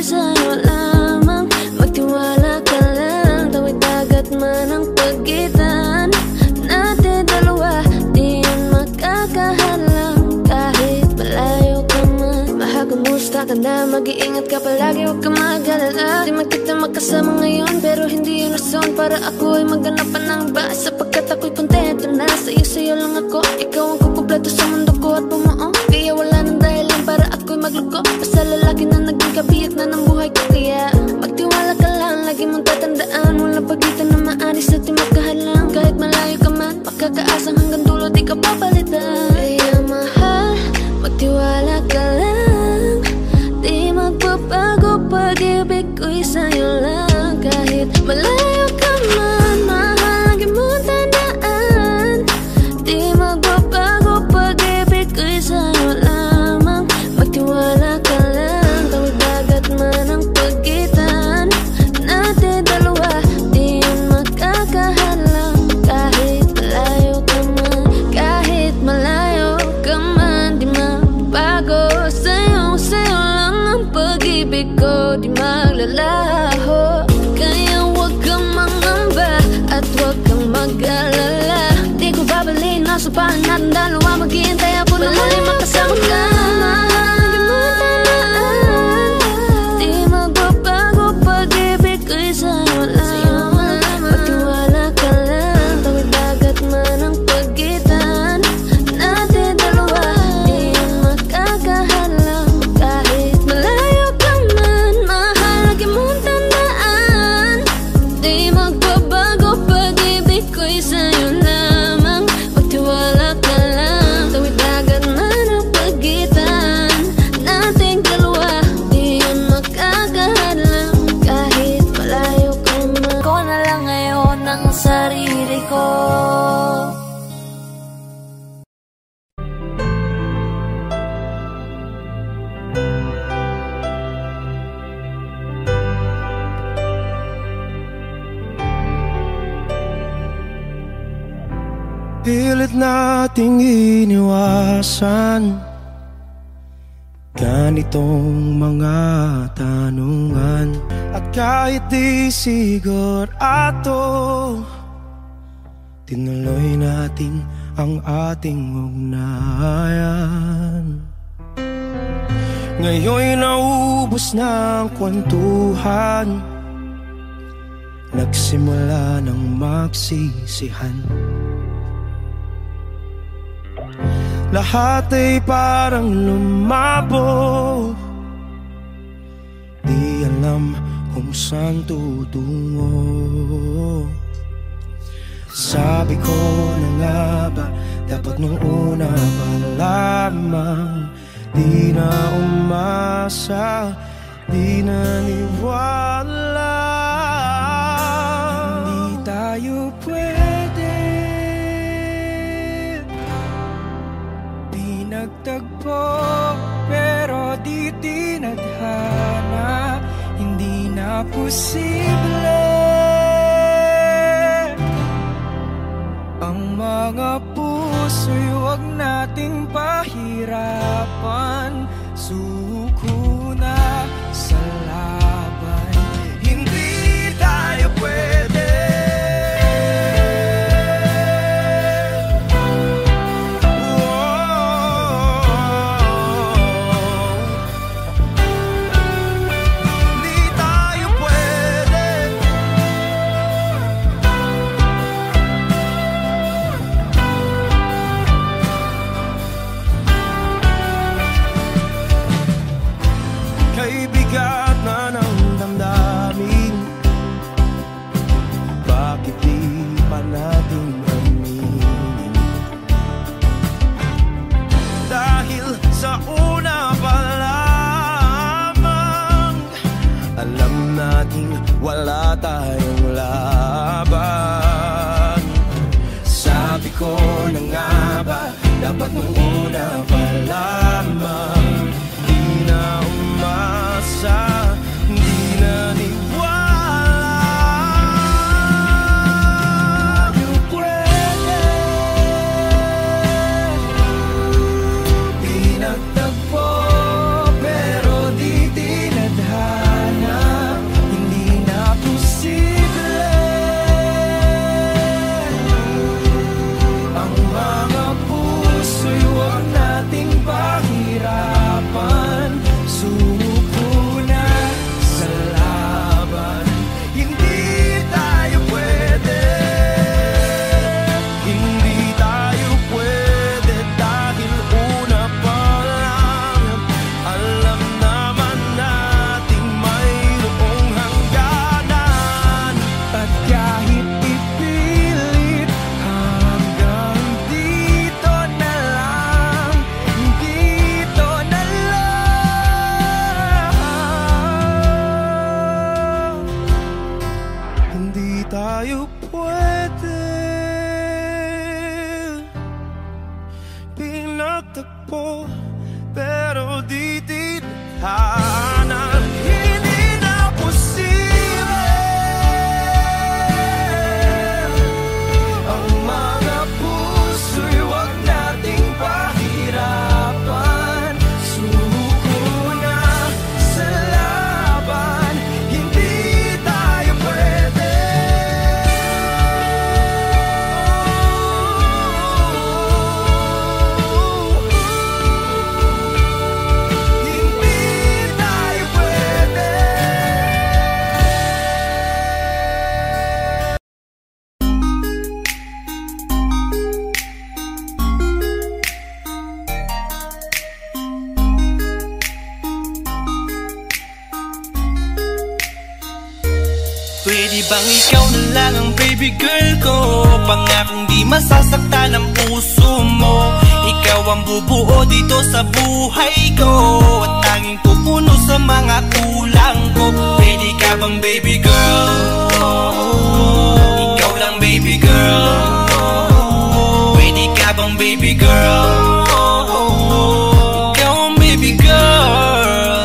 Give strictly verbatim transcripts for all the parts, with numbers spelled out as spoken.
sa'yo lamang. Magtiwala ka lang, tawid dagat man ang pagitan natin dalawa, di yun makakahalang. Kahit malayo ka man, mahal, kumusta ka na? Mag-iingat ka palagi, huwag ka mag-alala. Di man kita magkasama ngayon, pero hindi yun rason para ako ay maghanap pa ng iba. Sapagkat ako'y kontento na sa'yo, sa'yo lang ako. Ikaw ang kukumpleto sa mundo ko at bumuo. Kaya wala nang dahilan para ako'y magluko. Basta lalaki na naging kabiyak na ng buhay ko. Kaya magtiwala ka lang, lagi mong tatandaan, walang pagitan na maalis at di magkahalang. Kahit malayo ka man, makakaasang hanggang dulo di ka papalitan. Kaya mahal, magtiwala ka lang, di magbabago pag-ibig ko'y sa'yo lang. Kahit malayo ka man, mahal, lagi mong tandaan, di magbabago pag-ibig ko'y sa'yo lamang. Magtiwala ka lang, tawid dagat man ang pagitan natin dalawa, di yun makakahalang. Kahit malayo ka man, kahit malayo ka man, di magbago sa'yo, sa'yo lang ang pag-ibig ko, di maglalaho. Kaya huwag kang mangamba at huwag kang mag-alala. Di ko babaliin na supahan natin dalawa, maghihintay ako na muli makasama ka. Lagi mo tandaan, di magbabago pag-ibig ko'y sa'yo lamang. Magtiwala ka lang, tawid dagat man ang pagitan natin dalawa, di yun makakahalang. Kahit malayo ka man, mahal, lagi mong tandaan, di magbabago pag-ibig ko'y sa'yo lamang. Magtiwala ka lang, tawid dagat man ang pagitan nating dalawa, di yun makakahalang. Kahit malayo ka man, ko na lang ngayon ang sarili ko. Pilit nating iniwasan ganitong mga tanungan. At kahit di sigurado, tinuloy natin ang ating ugnayan. Ngayon'y naubos na ang kwentuhan, nagsimula ng magsisihan. Lahat ay parang lumabo, di alam kung saan tutungo. Sabi ko na nga ba, dapat nung una pa lamang, di na umasa, di naniwala. Hindi tayo pwede pinagtagpo, pero di tinadhana. Hindi na posible ang mga puso'y huwag nating pahirapan. Suko na sa laban, hindi tayo pwede. Bigat na ng damdamin, bakit di pa natin aminin? Dahil sa una pa lamang, alam nating wala tayong laban. Sabi ko na nga ba, dapat nung una pa lamang, di na umasa, di naniwala. Tayo pwede pinagtagpo, pero di tinadhana. Pwede bang ikaw na lang ang baby girl ko? Pangakong di masasaktan ang puso mo. Ikaw ang bubuo dito sa buhay ko, at tanging pupuno sa mga kulang ko. Pwede ka bang baby girl? Ikaw lang baby girl. Pwede ka bang baby girl? Ikaw ang baby girl.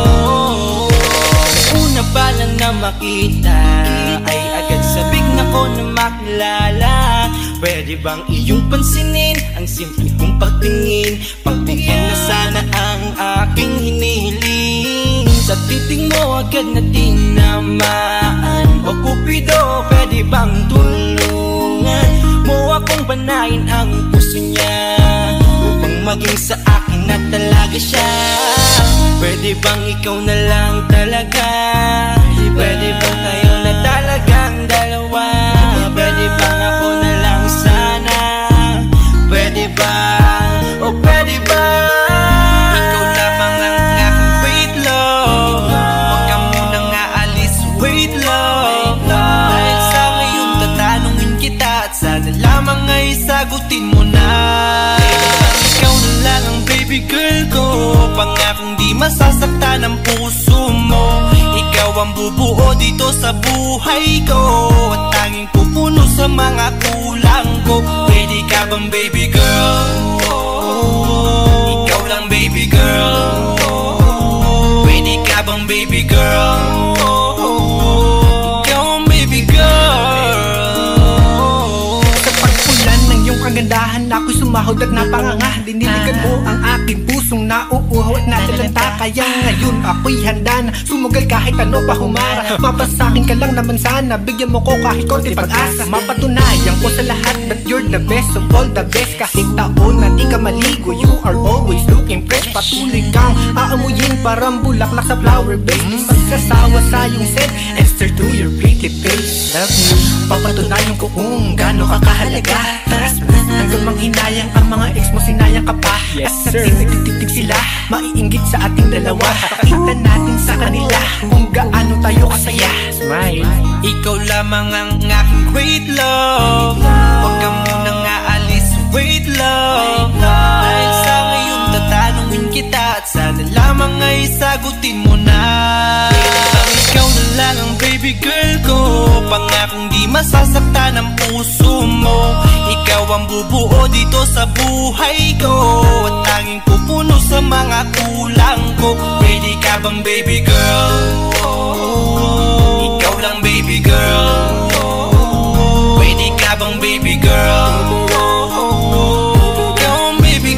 Una pa lang na makita ay agad sabik na ko na makilala. Pwede bang iyong pansinin ang simple kong pagtingin? Pagbigyan na sana ang aking hinihiling. Sa titing mo agad na tinamaan. O Cupido, pwede bang tulungan mo akong panayin ang puso niya, upang maging sa akin na talaga siya? Pwede bang ikaw na lang talaga? Pwede bang tayo na talagang dalawa? Pwede bang ako na lang sana? Pwede ba? O pwede ba? Ikaw lamang ang aking wait love. Huwag ka munang aalis, wait love. Dahil sa ngayon tatanungin kita, at sana lamang ay sagutin mo na. Pwede bang ikaw na lang ang baby girl ko? Pangakong di masasaktan ang puso mo. Ikaw ang bubuo dito sa buhay ko, at tanging pupuno sa mga kulang ko. Pwede ka bang baby girl? Ikaw lang baby girl. Pwede ka bang baby girl? Ikaw ang baby girl. Sa pagpulan ng iyong kagandahan, ako'y sumahod at napanganga. Diniligan mo ang aking pusong nauuhaw at natalanta. Kaya ngayon ako'y handa na sumugal kahit ano pa humara. Mapasakin ka lang naman sana, bigyan mo ko kahit konti pag-asa. Mapatunayan ko sa lahat that you're the best of all the best. Kahit taon na di ka maligo, you are always looking fresh. Patuloy kang aamuyin parang bulaklak sa flower base. Di magsasawa sa iyong scent and stare to your pretty face. Love you, papatunayan ko kung gaano ka kahalaga. Taras hanggang manghinayang ang mga ex mo, sinayang ka pa. Yes, at sir, nagtitig sila, maiinggit sa ating dalawa. Pakita natin sa kanila kung gaano tayo kasaya. Smile. Ikaw lamang ang aking great love. Huwag ka munang aalis, wait love. Dahil sa ngayon tatanungin kita, at sana lamang ay sagutin mo na. Pwede bang ikaw na lang ang baby girl ko? Pangakong di masasaktan ang puso mo. Ikaw ang bubuo dito sa buhay ko, at tanging pupuno sa mga kulang ko. Pwede ka bang baby girl? Ikaw lang baby girl. Pwede ka bang baby girl? Ikaw ang baby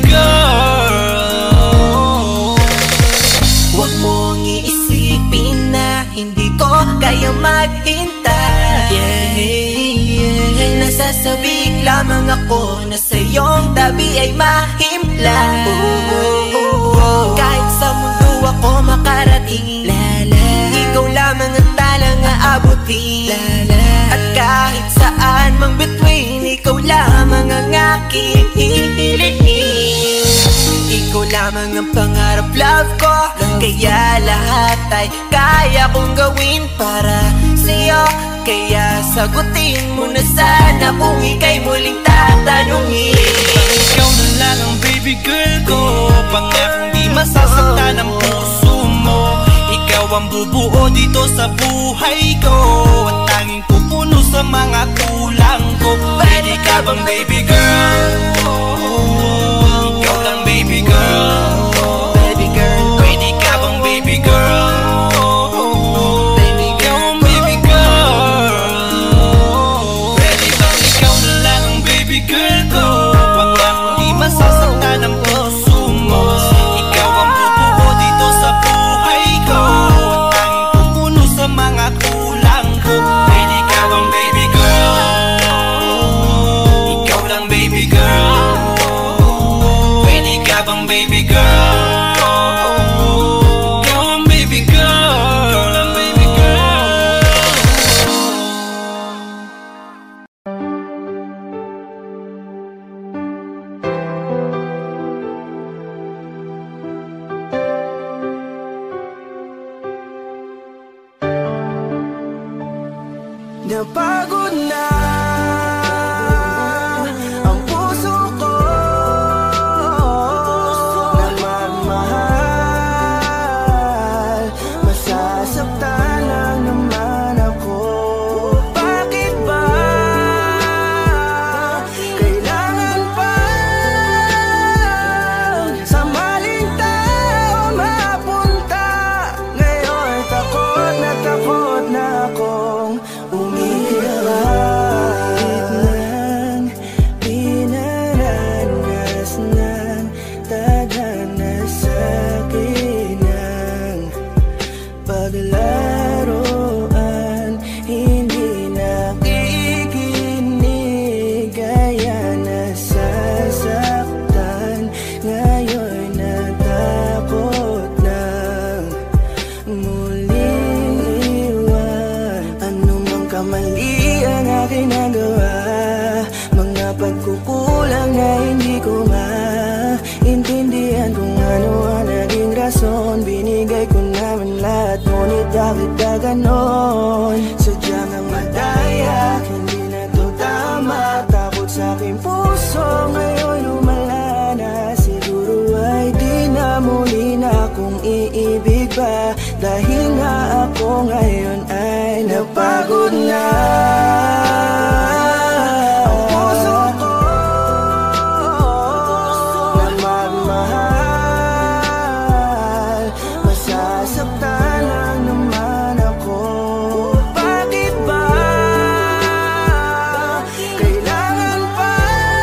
girl. Huwag mong iisipin na hindi ko kaya maghintay. Yeah, yeah. Nasasabik lamang ako na sa iyong tabi ay mahimpla. Oh, oh, oh. Kahit sa mundo ako makarating, Lala. Ikaw lamang ang talang aabutin, Lala. At kahit saan mang between, ikaw lamang ang aking hihilihin. Ikaw lamang ang pangarap, love ko. Kaya lahat ay kaya kong gawin para sa'yo. Kaya sagutin mo na sana kung ika'y muling tatanungin. Ikaw na lang ang baby girl ko. Pangakong di masasaktan ang puso mo. Ikaw ang bubuo dito sa buhay ko, at tanging pupuno sa mga kulang ko. Pwede ka bang baby girl? Ikaw lang baby girl. Baby girl, Pwede ka bang baby girl? baby Ikaw girl, ang baby girl. Pwede bang ikaw na lang ang baby girl ko? Pangakong di masasaktan ang puso mo. Ikaw ang bubuo dito sa buhay ko, at tanging pupuno sa mga kulang ko. Pwede ka bang baby girl? Ikaw lang baby girl. Napagod na ang puso ko na magmahal. Masasaktan lang naman ako. Bakit ba kailangan pa sa maling tao mapunta? Ngayon takot na takot na akong umiyak ng pinaranas ng tadhana sa akin ng paglaruan. Hindi nakikinig kaya nasasaktan. Ngayon natakot ng muling iwan. Ano mang kamali ang aking nagawa, mga pagkukulang na hindi ko maintindihan kung ano ang naging rason. Binigay ko naman lahat, ngunit bakit ka ganon? Sadyang ang madaya, hindi na to tama. Takot sa aking puso, ngayon lumala na. Siguro ay di na muli na akong iibig pa, dahil nga ako ngayon ay napagod na. Ang puso ko na magmahal. Masasaktan lang naman ako. Bakit ba kailangan pa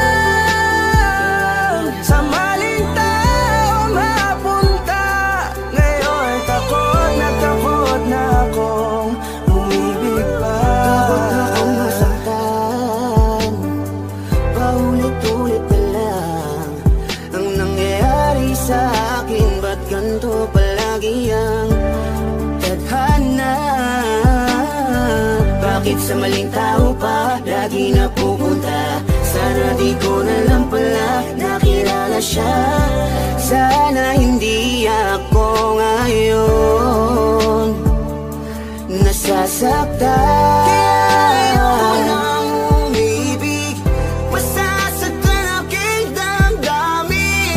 sa maling tao mapunta? Ngayon takot na takot na akong umibig pa. Takot na akong masaktan, paulit-ulit na lang ang nangyayari sa akin. Ba't ganito palagi ang tadhana? Bakit sa maling tao pa lagi napupunta? Sana di ko na lang pala nakilala siya. Sana hindi ako ngayon nasasaktan. Kaya ayoko nang umibig, masasaktan aking damdamin.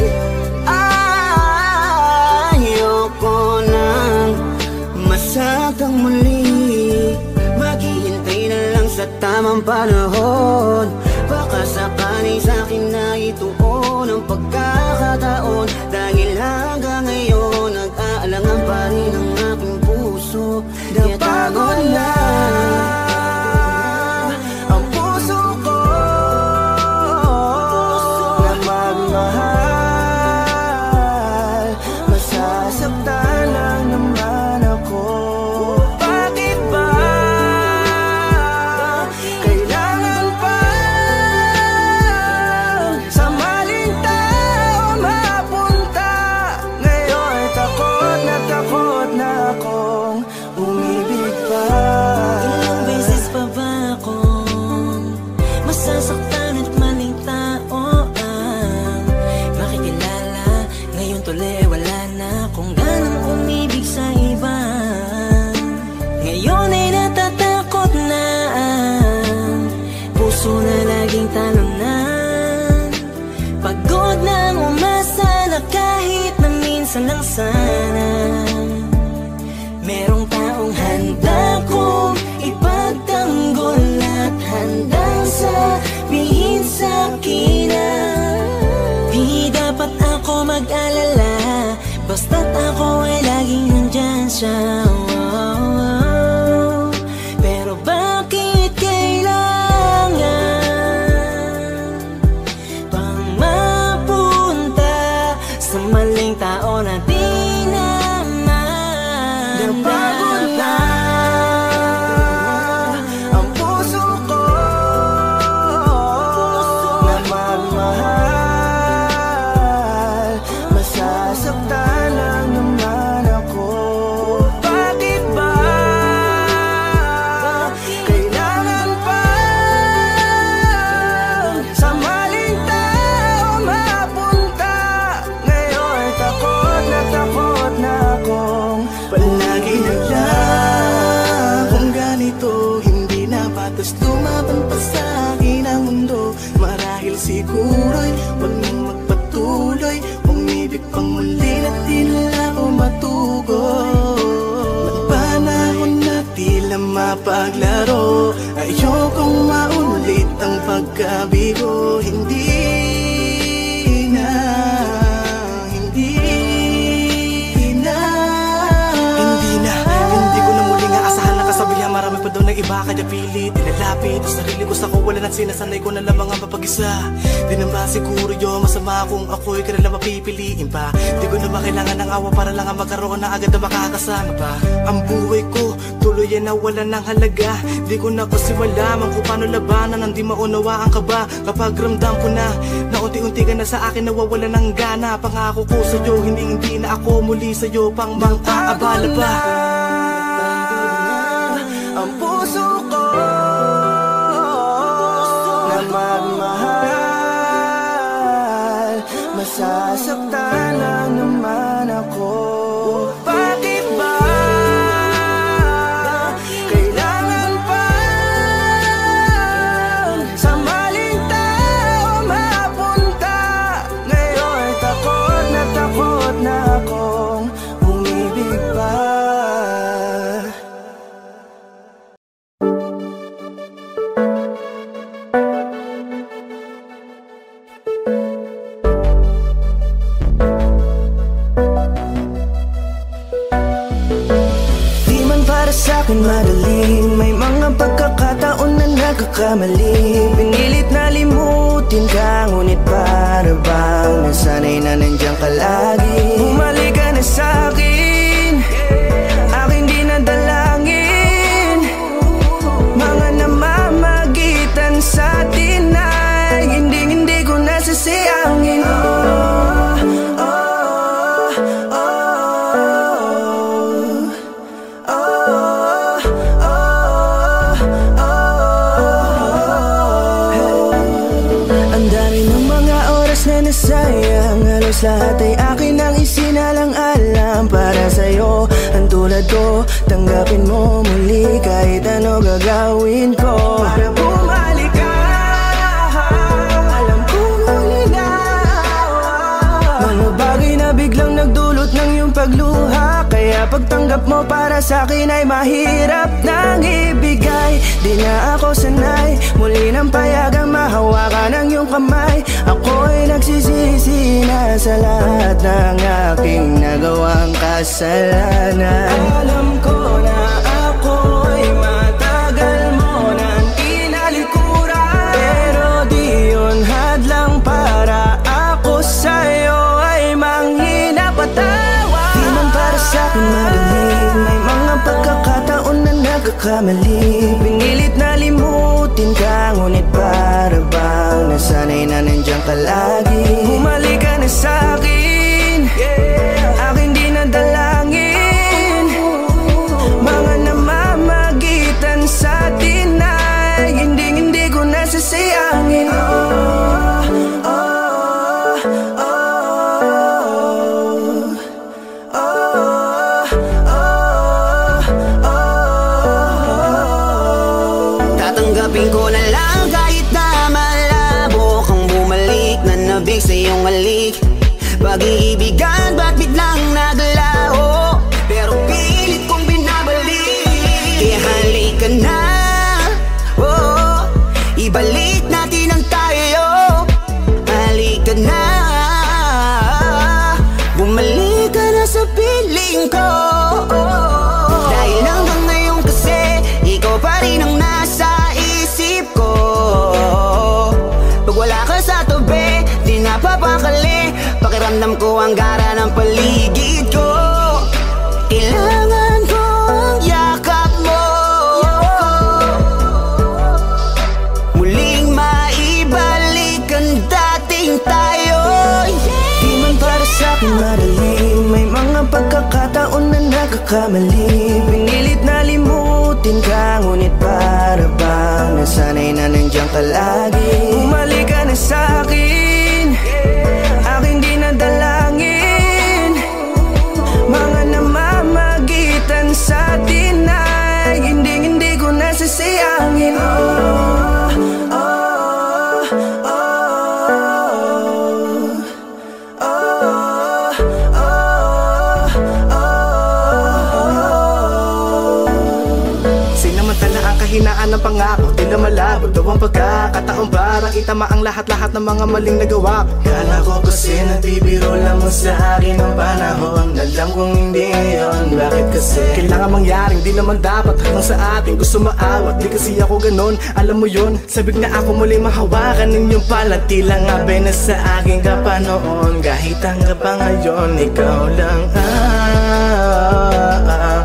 Ayoko nang masaktan muli. Maghihintay na lang sa tamang panahon. Baka sakali sa'kin na ituon ang pagkakataon. Dahil hanggang ngayon nag-aalangan pa rin ang aking puso. Napagod na ang puso ko na magmahal. Masasaktan lang naman ako. Bakit ba kailangan pa sa maling tao mapunta? Ngayon takot na takot na akong umibig pa. Ilang beses pa ba akong masasaktan at maling tao ang makikilala? Ngayon tuloy wala na akong ganang umibig sa iba. Ngayon ay natatakot na ang puso na laging talunan. Pagod nang umasa na kahit na minsan lang sana merong taong handa kong ipagtanggol at handang sabihin sa'kin na di dapat ako mag-alala, basta't ako ay laging nandyan siya. Oh, pero bakit kailangan pang mapunta sa maling tao na di Napagod na ang puso ko na magmahal. Masasaktan lang naman ako. Bakit na mapaglaro. Ayokong maulit ang pagkabigo. Hindi na, hindi na, hindi na, hindi ko na muling aasahan na kasabihan. Marami pa daw ng iba kaya pilit nilalapit ang sarili ko sa kawalan at sinasanay ko na lamang ang mapag-isa. Di naman siguro yun masama kung ako'y ka na lang mapipiliin pa. Di ko naman kailangan ng awa para lang ang magkaroon na agad na makakasama pa. Ang buhay ko tuloy yan nawala ng halaga. Di ko na kasi malaman kung paano labanan ang di maunawaan ka ba. Kapag ramdam ko na na unti-unti ka na sa akin nawawala ng gana. Pangako ko sa'yo hindi hindi na ako muli sa'yo pang mang-aabala pa. Ang puso ko na magmahal, masasaktan lang naman ako. Bakit ba kailangan pa sa maling tao mapunta? Ngayon takot na takot na akong umibig pa. Sa'kin madaling may mga pagkakataon na nagkakamali. Pinilit na limutin ka ngunit para bang nasanay na nandiyan ka lagi. Bumalik ka na sa'kin, aking dinadalangin. Mga namamagitan sa atin ay hindi hindi ko nasasayangin. Oh, oh, oh, oh. Ang dami ng mga oras na nasayang, halos lahat ay akin ang isinalang-alam para sa'yo. Ang tulad ko, tanggapin mo muli kahit ano gagawin ko para bumalik ka. Alam kong ulinawa mga bagay na biglang nagdulot ng iyong pagluha. Kaya pagtanggap mo para sa'kin ay mahirap nang ibigay. Di na ako sanay muli ng payagang mahawakan ang iyong kamay. Ako'y nagsisisi na sa lahat ng aking nagawang kasalanan. Alam ko na ako'y matagal mo nang tinalikuran, pero di yun hadlang para ako sa'yo ay manghina patawa. Di man para sa'kin madaling may mga pagkakataon na nagkakamali. Pinilit na limutin ka ngunit para bang nasanay na nandiyan ka lagi. Bumalik ka na sa'kin, aking dinadalangin. Mga namamagitan sa atin ay hindi hindi ko nasasayangin. Oh, oh, oh, oh, oh, oh. Tatanggapin ko na lang kahit na malabo kang bumalik na nabig sa iyong halik. Pag-iibigan ba't biglang naglaho, pero pilit kong binabalik. Kaya halika na, oh, ibalik natin ang tayo. Halika na, bumalik ka na sa piling ko. Dahil hanggang ngayon kasi ikaw pa rin ang nasa isip ko. Pag wala ka sa tabi, di napapakali. Pakiramdam ko ang gara ng paligid ko. Kailangan ko ang yakap mo, muling maibalik ang dating tayo. Di man para sa'kin madaling may mga pagkakataon na nagkakamali. Pinilit na limutin ka ngunit para bang nasanay na nandiyan ka lagi. Bumalik ka na sa'kin, aking dinadalangin. Mga namamagitan sa atin ay hindi hindi ko nasasayangin. Oh, oh, oh, oh, oh, oh, oh. kahinaan ng pangako, di na malabo daw ang pagkakataon para itama ang lahat-lahat ng mga maling nagawa ko. Kala ko kasi nagbibiro lamang sa akin ang panahon, alam kong hindi yun. Bakit kasi kailangan mangyaring di naman dapat hanggang sa atin gusto maawat, di kasi ako ganon, alam mo yun. Sabik na ako muli mahawakan ninyong palat, tila nga ba na sa akin ka pa noon. Kahit hanggang pa ngayon, ikaw lang ah,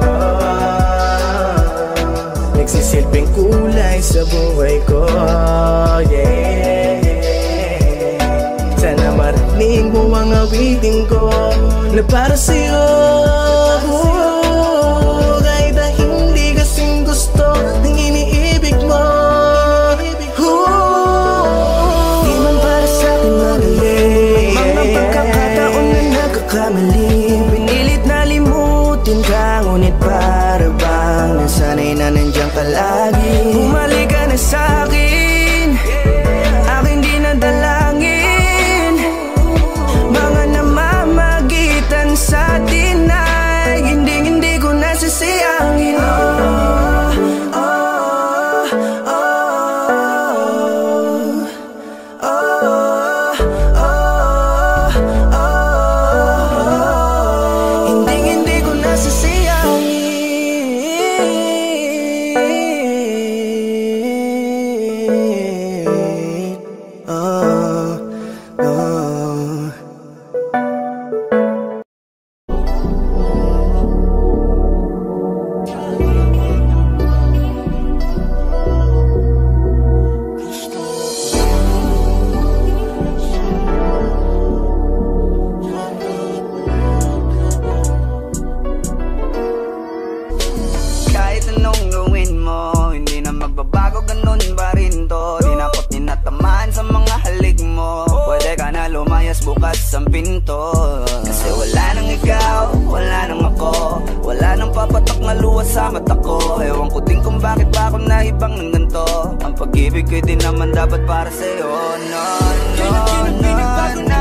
nagsisilbing kulay sa buhay ko, yeah. Sana marinig mo ang awitin ko na para sa'yo, kahit na hindi kasing gusto ng iniibig mo. Di man para sa'kin magaling, mga pagkakataon na nagkakamali, pinilit na limutin ka, ngunit para bang nasanay na nandiyan ka lagi. Bumalik ka na sa'kin, aking di nadalangin, mga namamagitan sa atin ay hindi hindi ko nasasayangin. Oh, oh, oh, oh, oh, oh, oh. Hindi hindi ko nasasayangin. Oh, oh. Kahit anong gawin mo, hindi na magbabago, ganun pa rin to. Di na ako tinatamaan sa mga halik mo. Pwede ka na lumayas, bukas ang pinto. Kasi wala nang ikaw, wala nang ako, wala nang papatok na luha sa mata ko. Ewan ko din kung bakit ba ako naibang ng ganito. Ang pag-ibig ko'y di naman dapat para sa'yo. No, no, no, no.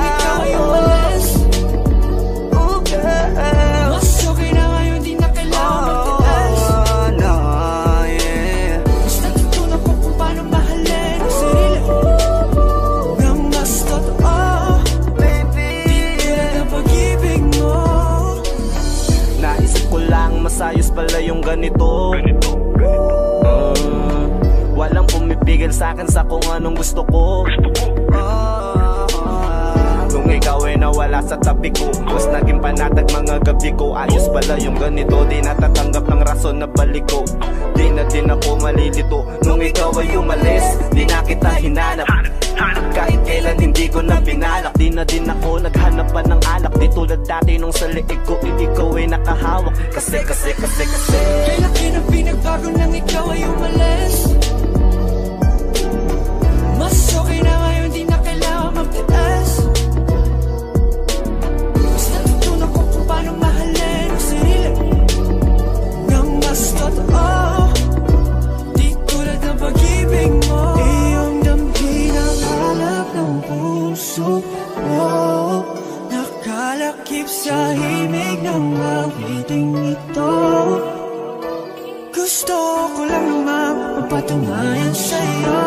Oh, girl. Mas okay na ngayon, di na kailangan magtiis. Oh, no, yeah. Mas natutunan ko kung paano mahalin ang sarili nang mas totoo, Baby, di tulad ng pag-ibig mo. Naisip ko lang masayos pala yung ganito. Mm, walang pumipigil sa'kin sa kung anong gusto ko. Kung ikaw ay nawala sa tabi ko, mas naging panatag mga gabi ko. Ayos pala yung ganito, di natatanggap ng rason na balik ko. Di na din ako malilito nung ikaw ay umalis, di na kita hinanap. Kahit kailan hindi ko na pinalak, di na din ako naghanap pa ng alak. Di tulad dati nung sa liig ko, ikaw ay nakahawak. Kasi, kasi, kasi, kasi Kailan ka pinagbago nang ikaw ay umalis? Mas okay na ngayon, di na kailangan magtiis. Mas natutunan ko kung paano mahalin ang sarili nang mas totoo, di tulad ng pag-ibig mo. Iyong damhin ang hanap ng puso mo, nakalakip sa himig ng awiting ito. Gusto ko lang naman mapatunayan sa'yo,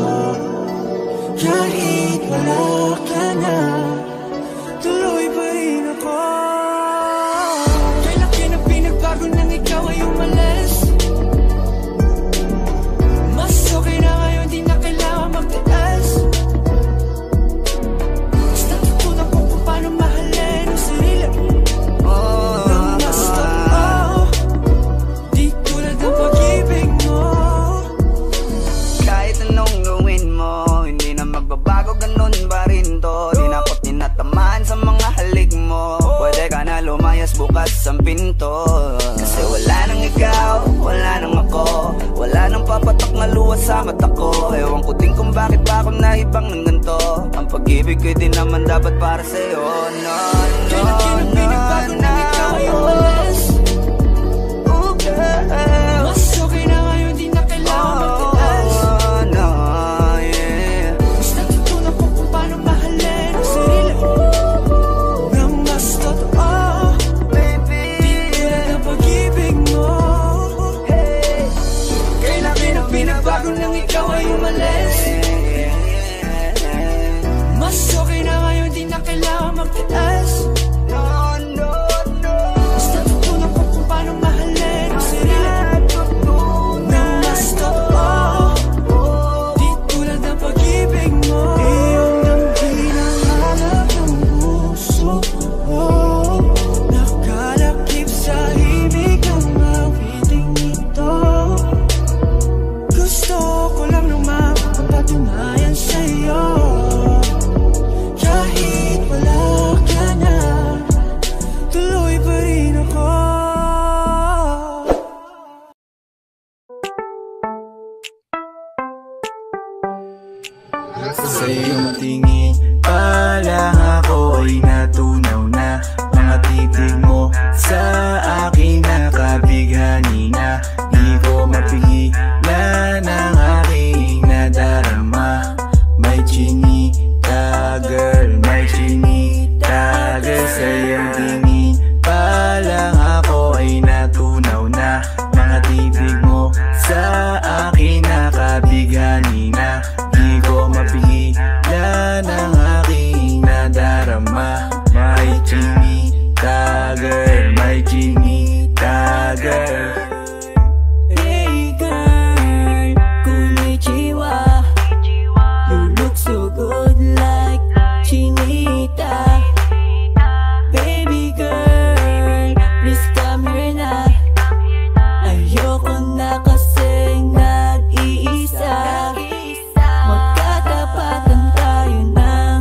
kahit wala ka na, tuloy pa rin ako. Kailan ka na pinagbago nang ikaw ay umalis? Mas okay na ngayon, di na kailangan magtiis. Mas natutunan ko kung paano mahalin ang sarili nang mas totoo, di tulad ng pag-ibig mo. kahit anong gawin mo, hindi na magbabago, ganun pa rin to. Di na ako tinatamaan sa mga halik mo. Pwede ka na lumayas, bukas ang pinto. Kasi wala nang ikaw, wala nang ako, wala nang papatok na luha sa mata ko. Ewan ko din kung bakit ba ako naibang ng ganito. Ang pag-ibig ko'y di naman dapat para sa'yo. No, no, Kailan ka na pinagbago nang ikaw ay umalis? Oh, girl. Mas okay na ngayon, di na kailangan magtiis. Oh, no, yeah. Mas natutunan ko kung paano mahalin ang sarili nang mas totoo, Baby, di tulad ng pag-ibig mo. kailan Sa iyong tingin pa lang ako ay natunaw na. Mga titig mo sa akin nakabighani na. Di ko mapigilan ang aking nadarama. May chinita girl, may chinita girl. Sa iyong tingin pa lang ako ay natunaw na. Mga titig mo sa akin nakabighani na. Di ko mapigilan ang aking nadarama. May chinita girl, may chinita girl. Hey girl, konnichiwa. You look so good like chinita. Baby girl, please come here na. Ayoko na kasing nag-iisa. Magkatapatan tayo ng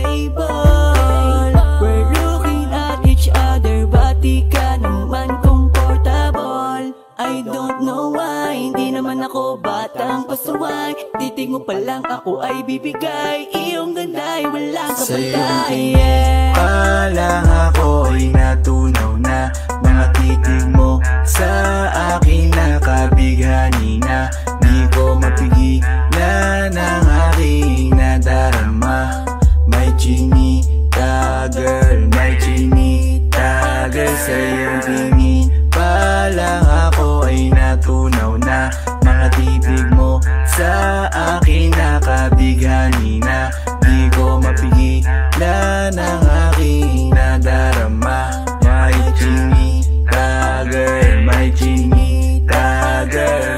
table. We're looking at each other, ba't di ka naman comfortable? I don't know why, hindi naman ako batang pasuway. Titig mo pa lang ako ay bibigay. Iyong ganda ay walang Sa iyong kapatay. tingin pa lang ako ay natunaw na. Mga titig mo sa akin nakabighani na. Di ko mapigilan ang aking nadarama. May chinita girl, may chinita girl. Sa iyong tingin pa lang ako ay natunaw na. Mga titig mo sa akin nakabighani na. Di ko mapigilan ang aking nadarama. May chinita girl, may chinita girl.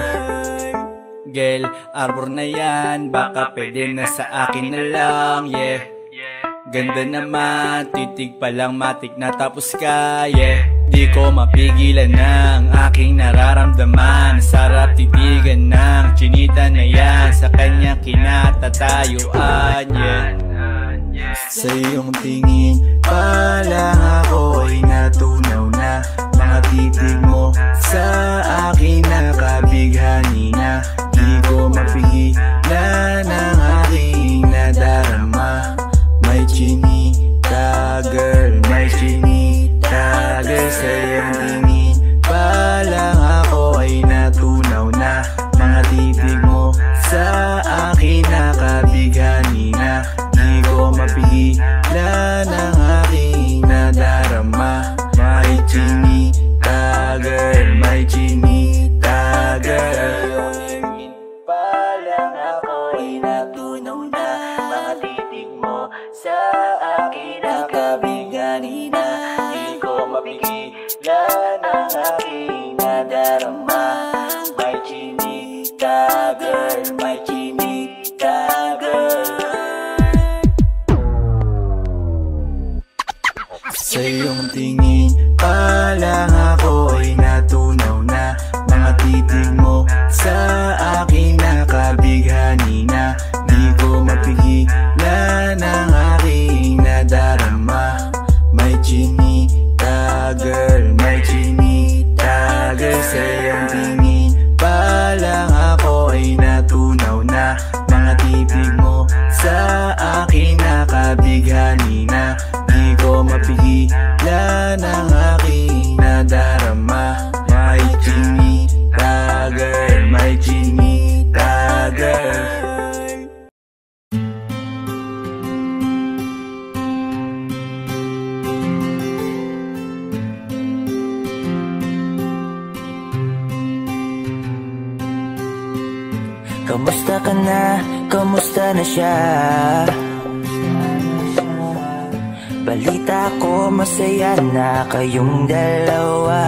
Girl, arbor na yan, baka pwede na sa akin na lang, yeah. Ganda naman, titig pa lang matik na tapos ka, yeah. Di ko mapigilan ng aking nararamdaman. Sarap titigan ng chinita na yan. Sa kanya kinatatayuan, yeah. Sa iyong tingin pa lang ako ay natunaw na. Mga titig mo sa akin nakabighani na. Di ko mapigilan ang aking nadarama. May chinita girl, may chinita girl. Sa iyong tingin pa lang ako ay natunaw na. Mga titig mo sa akin nakabighani na. Di ko mapigilan ang aking nadarama. May chinita girl, may chinita girl. Pa lang ako ay natunaw na. Mga titig mo sa akin nakabighani na. Di ko mapigilan ang aking nadarama. May chinita girl, may chinita girl. Sa iyong tingin pa lang ako ay natunaw na. Mga titig mo sa akin nakabighani na. Di ko mapigilan ang aking nadarama. May chinita girl, may chinita girl. Sa iyong tingin pa lang ako ay natunaw na. Mga titig mo sa akin nakabighani na. Di ko mapigilan ang aking nadarama. May chinita girl, may chinita girl. Kamusta ka na? Kamusta na siya? Balita ko masaya na kayong dalawa.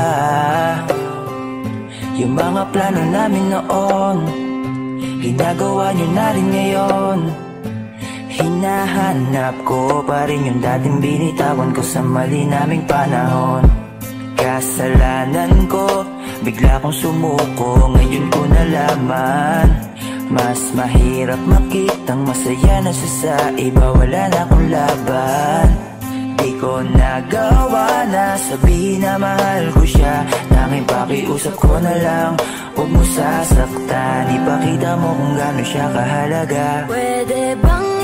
Yung mga plano namin noon, ginagawa nyo na rin ngayon. Hinahanap ko pa rin yung dating binitawan ko sa mali naming panahon. Kasalanan ko, bigla kong sumuko, ngayon ko nalaman. Mas mahirap makitang masaya na siya sa iba, wala na akong laban. Di ko nagawa na sabihin na mahal ko siya. Tanging pakiusap ko na lang, huwag mo sasaktan. Ipakita mo kung gaano siya kahalaga. Pwede bang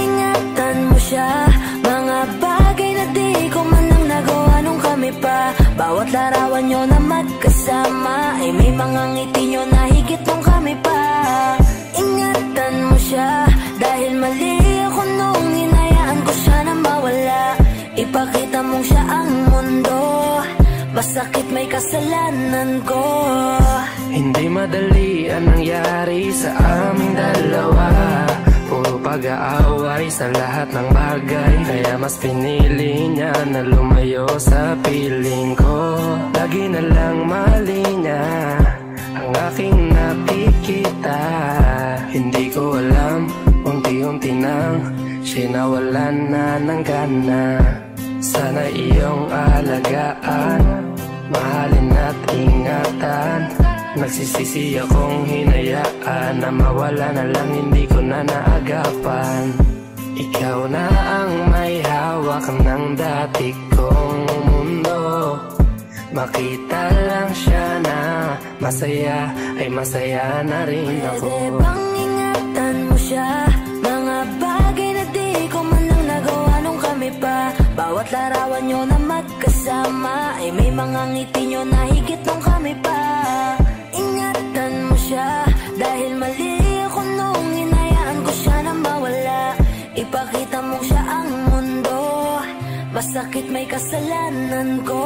siya, mga bagay na di ko man lang nagawa nung kami pa. Bawat larawan nyo na magkasama ay may mga ngiti nyo na higit nung kami pa. Ingatan mo siya, dahil mali ako nung hinayaan ko siya na mawala. Ipakita mong siya ang mundo, masakit may kasalanan ko. Hindi madali ang nangyari sa aming dalawa. Puro pag-aaway sa lahat ng bagay, kaya mas pinili niya na lumayo sa piling ko. Lagi na lang mali niya ang aking nakikita. Hindi ko alam, unti-unti nang sinawalan na ng gana. Sana iyong alagaan, mahalin at ingatan. Nagsisisi akong hinayaan na mawala na lang, hindi ko na naagapan. Ikaw na ang may hawak ng dati kong mundo. Makita lang siya na masaya, ay masaya na rin ako. Pwede bang ingatan mo siya, mga bagay na di ko man lang nagawa nung kami pa. Bawat larawan nyo na magkasama ay may mga ngiti nyo na higit nung kami pa. Ingatan mo siya, dahil mali ako nung hinayaan ko siya na mawala. Ipakita mo siya ang mundo, masakit may kasalanan ko.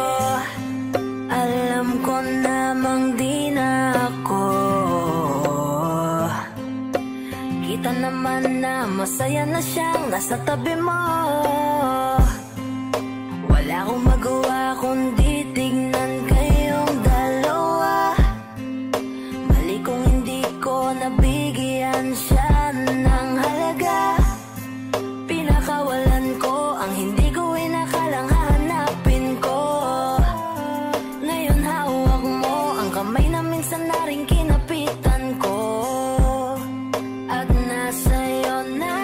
Alam ko namang di na ako. Kita naman na masaya na siyang nasa tabi mo. Wala akong magawa kundi tignan kayong dalawa. Mali kung hindi ko nabigyan siya ng halaga. Pinakawalan ko ang hindi ko inakalang hahanapin ko. Ngayon hawak mo ang kamay na minsan na rin kinapitan ko. At nasa'yo na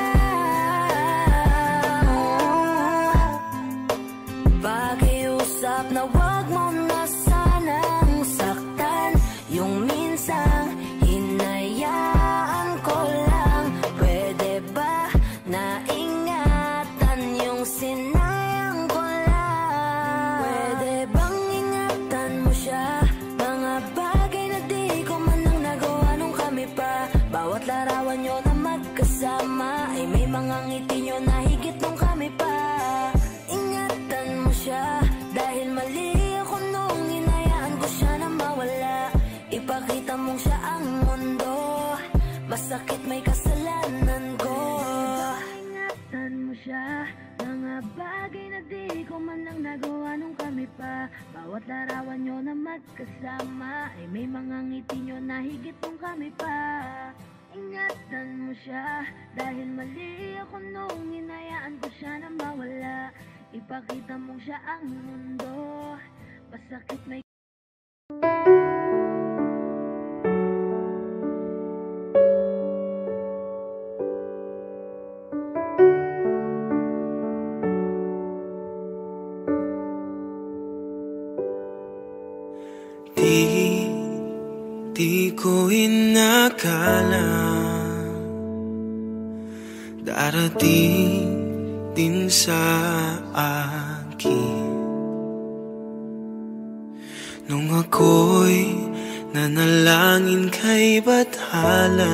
pakiusap na wag mo na sanang saktan. Yung minsan hinayaan ko lang. Pwede ba na ingatan yung sinayang ko lang? Pwede bang ingatan mo siya, mga bagay na di ko man lang nagawa nung kami pa. Bawat larawan nyo na magkasama ay may mga ngiti nyo na higit nung kami pa. Ingatan mo siya, dahil mali ako nung hinayaan ko siya na mawala. Ipakita mong siya ang mundo, masakit may kasalanan ko. Ingatan mo siya, mga bagay na di ko man lang nagawa nung kami pa. Bawat larawan nyo na magkasama ay may mga ngiti nyo na higit nung kami pa. Ingatan mo siya, dahil mali ako nung hinayaan ko siya na mawala. Ipakita mong siya ang mundo, masakit may Di, di ko inakala darating din sa akin nung ako'y nanalangin kay Bathala.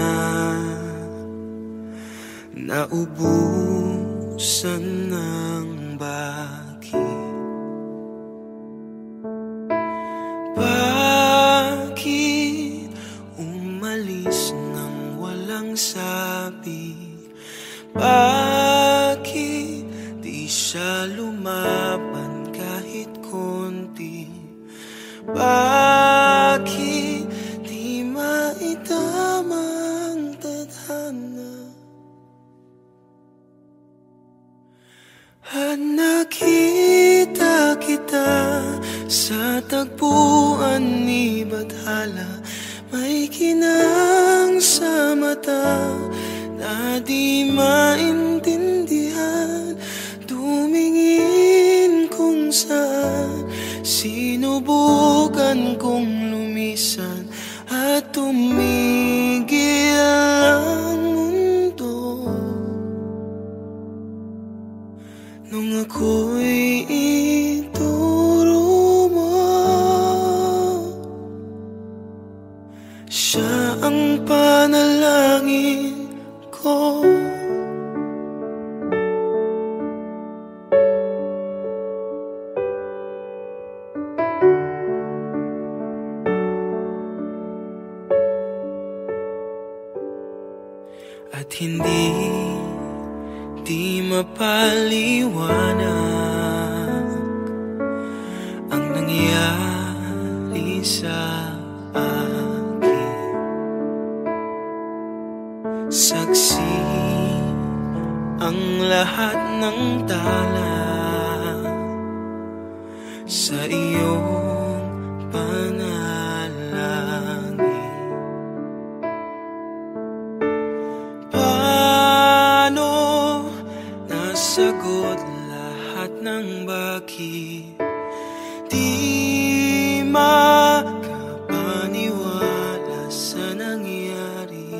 Naubusan ng bakit. Bakit umalis nang walang sabi? Bakit di siya lumaban kahit konti? Bakit di maitamang tadhana? At nakita kita sa tagpuan ni Bathala, may kinang sa mata na di maintindihan. Tumingin kung saan, sinubukan kong lumisan at tumigil ang mundo. siya ang panalangin ko. At hindi di mapaliwanag ang nangyari sa akin. Saksi ang lahat ng tala sa iyong panalangin. Paano nasagot lahat ng bakit di makapaniwala sa nangyari?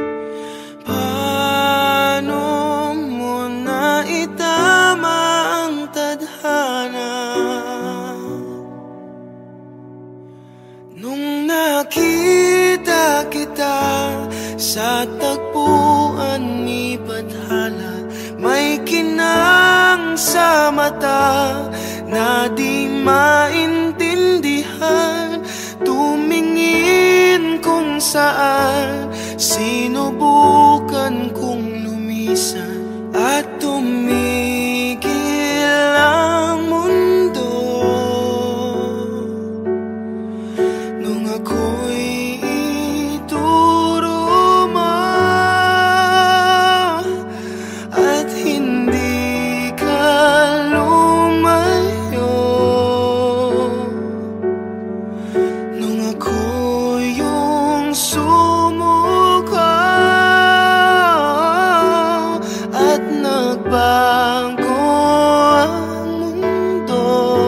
Paano mo naitama ang tadhana nung nakita kita sa tagpuan ni Badhala? May kinang sa mata na di maintindihan, tumingin kung saan, sinubukan kong lumisan at tumigil ang mundo nung ako'y ituro mo at hindi ka lumayo. Nung ako yung sumuko at nagbago ang mundo,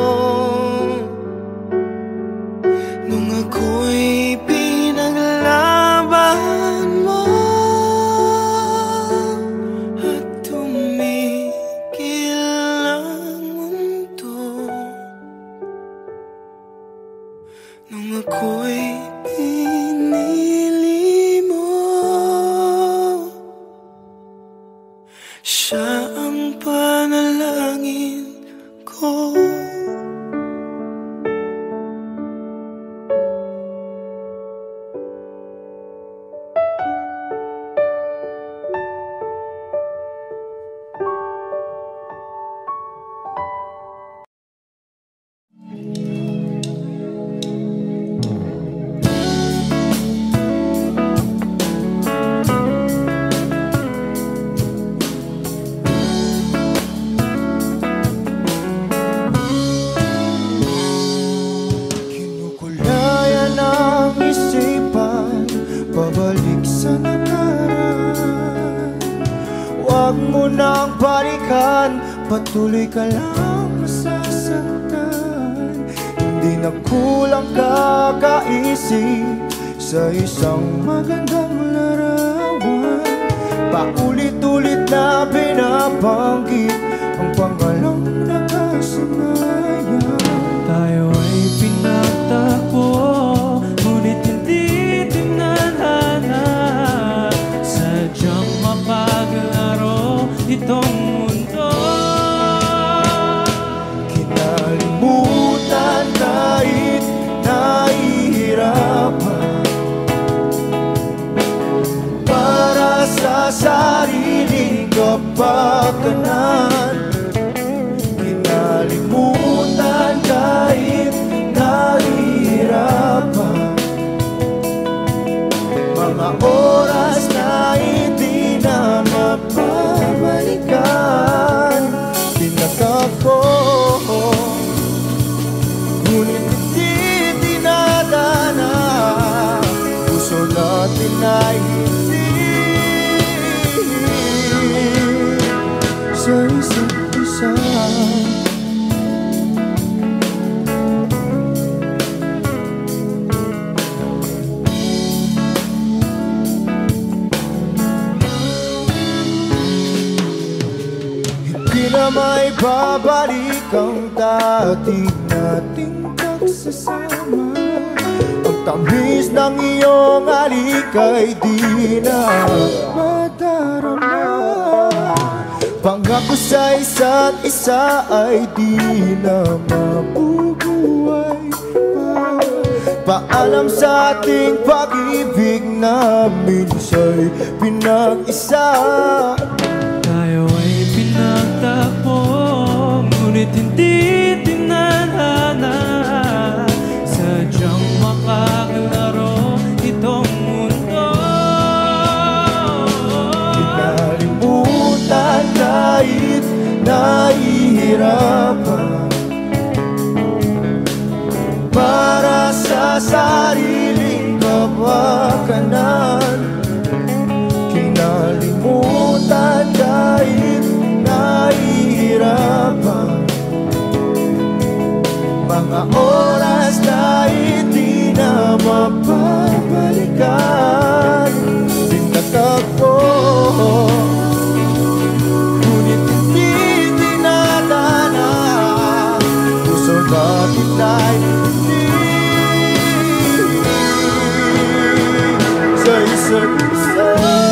nung ako'y pinaglaban mo at tumigil ang mundo, nung ako'y pinili mo, siya ang panalangin ko. Kinukulayan ang isipan, pabalik sa nakaraan. Huwag mo nang balikan, patuloy ka lang masasaktan. Hindi na kulang kakaisip sa isang magandang larawan. Paulit-ulit na binabanggit ang pangalang nakasanayan. Tayo ay pinagtagpo, ngunit hindi tinadhana. Sadyang mapaglaro itong mundo. Kinalimutan kahit nahihirapan para sa sariling kapakanan. Kinalimutan kahit nahihirapan mga oras na hindi na mapabalikan. Pinagkako, ngunit hindi dinadana. Puso natin ay hindi sa isa't isa. Hindi na may babalik ang dati nating pagsasama. Ang tamis ng iyong halik ay di na madarama. Pangako sa isa't isa ay di na mabubuhay pa. Paalam sa ating pag-ibig na minsa'y pinag-isa. Tayo ay pinagtakbo, ngunit hindi tinadhana. Sadyang makakalaro itong mundo. Kinalimutan kahit nahihirapan, para sa sariling kapakanan. Kinalimutan kahit nahihirapan, mga oras na hindi na mapabalikan. Tinatagpo, ngunit hindi dinadana. Puso natin ay hindi sa isa't isa.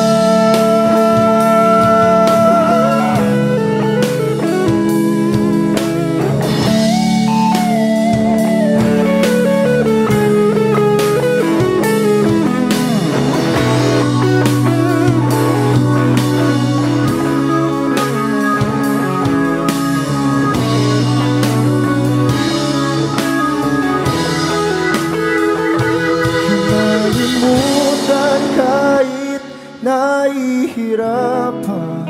Nahihirapan,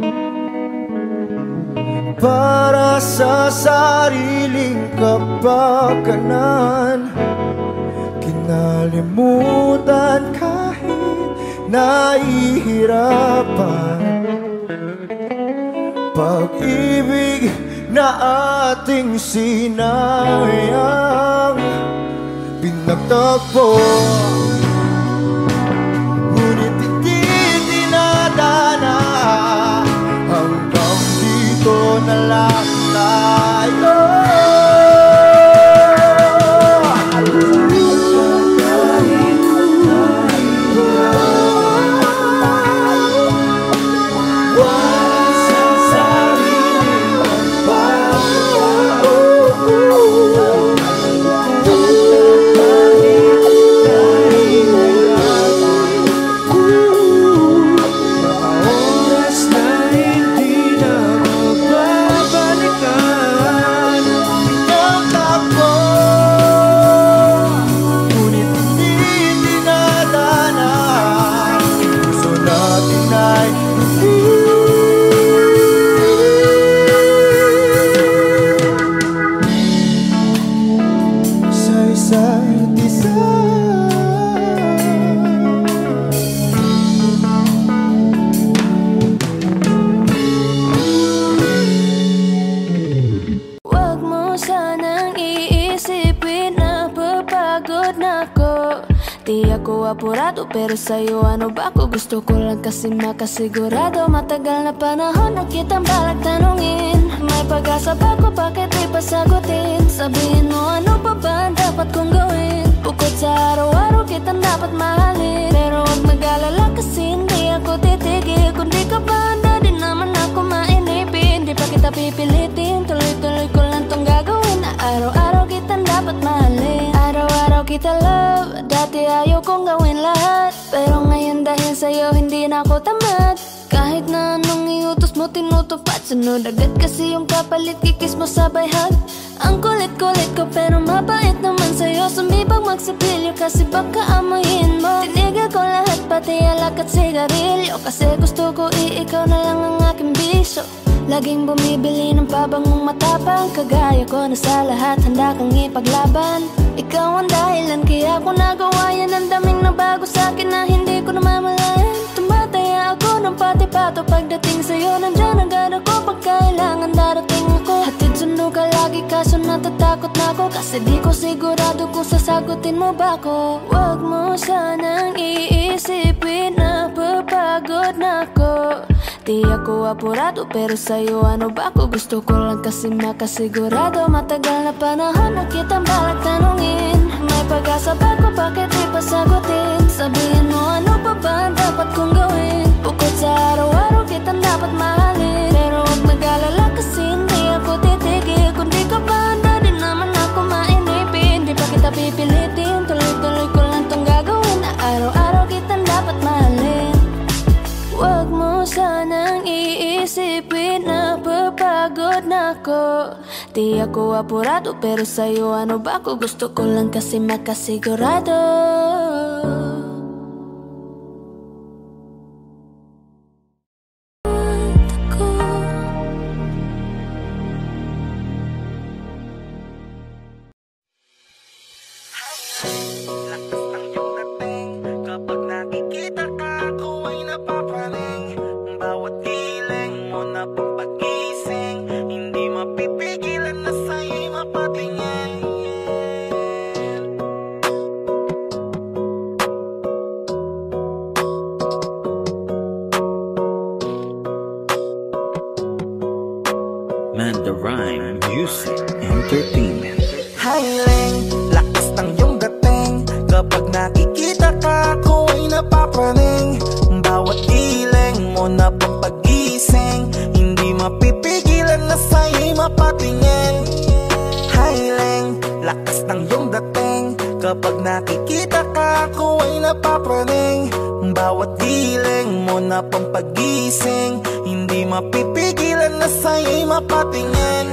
para sa sariling kapakanan. Kinalimutan kahit nahihirapan, pag-ibig na ating sinayang. Pinagtagpo, hanggang dito na lang tayo. Apurado, pero sa'yo ano ba ako? Gusto ko lang kasi makasigurado. Matagal na panahon na kitang balak tanungin. May pag-asa ba ko, bakit di pa sagutin? Sabihin mo ano pa ba ang dapat kong gawin? Bukod sa araw-araw kitang dapat mahalin, pero huwag mag-alala kasi hindi ako titigil. Kung di ka ba handa, di naman ako mainipin. Di pa kita pipilitin, tuloy-tuloy ko lang tong gagawin. Na araw-araw kitang dapat mahalin, araw-araw kita love. Dati ayaw kong gawin lahat, pero ngayon dahil sa'yo hindi na ako tamad. Kahit na anong iutos mo tinutupad, sunod agad kasi yung kapalit, kikis mo sabay hug. Ang kulit-kulit ko pero mabait naman sa'yo. Sumibag magsipilyo kasi baka amoyin mo. Tinigil ko lahat pati alak at sigarilyo, kasi gusto ko iikaw na lang ang aking bisyo. Laging bumibili ng pabangong matapang, kagaya ko na sa lahat handa kang ipaglaban. Ikaw ang dahilan kaya ko nagawa yan. Ang daming nabago sa'kin na hindi ko namamalayan. Tumataya ako ng pati-pato pagdating sa'yo. Nandyan agad ako pag kailangan darating ako. Hatid sundo ka lagi kaso natatakot na ako, kasi di ko sigurado kung sasagutin mo ba ako. Huwag mo sanang iisipin na papagod na ako. Di ako apurado pero sa'yo ano ba ako? Gusto ko lang kasi makasigurado. Matagal na panahon na kitang balak tanungin. May pag-asa ba ko, bakit di pa sagutin? Sabihin mo ano pa ba ang dapat kong gawin? Bukod sa araw-araw kitang dapat mahalin. Pero huwag mag-alala kasi hindi ako titigil. Kung di ka pa handa din naman ako mainipin. Di pa kita pipilitin, tuloy-tuloy ko lang tong gagawin. Na araw-araw kitang dapat mahalin. Huwag mo sanang iisipin na papagod na ako. Di ako apurado pero sa'yo ano ba ako? Gusto ko lang kasi makasigurado. Manda Rhyme Music Entertainment. Highling, lakas ng iyong dating. Kapag nakikita ka, ako ay napapraning. Bawat iling mo na pang pag-gising, hindi mapipigilan na sa'yo'y mapatingin. Highling, lakas ng iyong dating. Kapag nakikita ka, ako ay napapraning. Bawat iling mo na pang pag-gising, hindi mapipigilan na sa'yo'y mapatingin.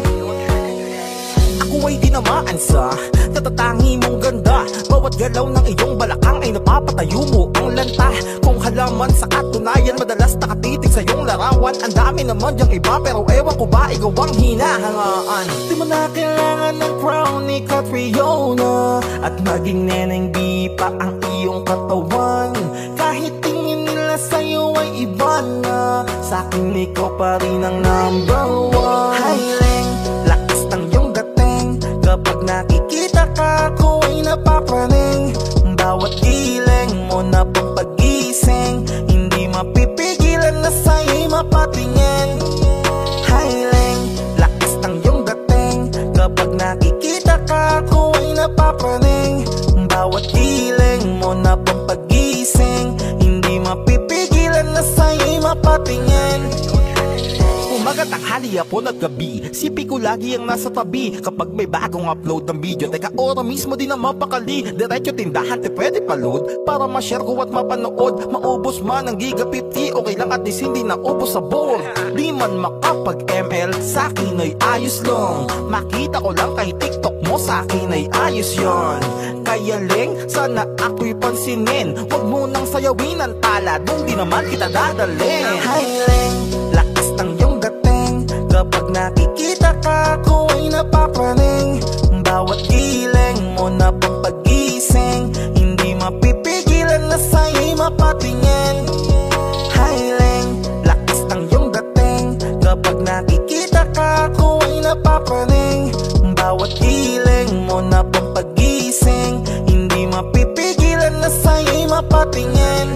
Ako ay dinamaan sa natatangi mong ganda. Bawat galaw ng iyong balakang ay napapatayo mo ang lanta. Kung halaman sa katunayan, madalas nakatitig sa iyong larawan. Ang dami naman diyang iba pero ewan ko ba ikaw ang hinahangaan. Di mo na kailangan ng crown ni Catriona, at maging neneng di pa ang iyong katawan. Kahit tingin nila sa'yo ay iba na, sa'kin ikaw pa rin ang number one. Highling, lakas ng iyong dating. Kapag nakikita ka, ako ay napapraning. Bawat iling mo na pang pag-gising, hindi mapipigilan na sa'yo'y mapatingin. Highling, lakas ng iyong dating. Kapag nakikita ka, ako ay napapraning. Bawat iling mo na pang pag-gising, hindi mapipigilan na sa'yo'y mapatingin. Umaga, tanghali, hapon at gabi, sipi ko lagi ang nasa tabi. Kapag may bagong upload ng video, teka ora mismo din ang mapakali. Diretso tindahan, te pwede pa-load para ma-share ko at mapanood. Maubos man ang giga fifty, okay lang at least hindi naubos sa board. Di man makapag-M L, sa'kin ay ayos lang. Makita ko lang kay TikTok mo, sa'kin ay ayos yon. Kaya Leng, sana ako'y pansinin. Huwag mo nang sayawin ang tala, dun di naman kita dadalhin. Hi Leng, lakas ng iyong dating. Kapag nakikita ka, ako ay napapraning. Bawat iling mo na pang pag-gising, hindi mapipigilan na sa'yo'y mapatingin. Highling, lakas ng iyong dating. Kapag nakikita ka, ako ay napapraning. Bawat iling mo na pang pag-gising, hindi mapipigilan na sa'yo'y mapatingin.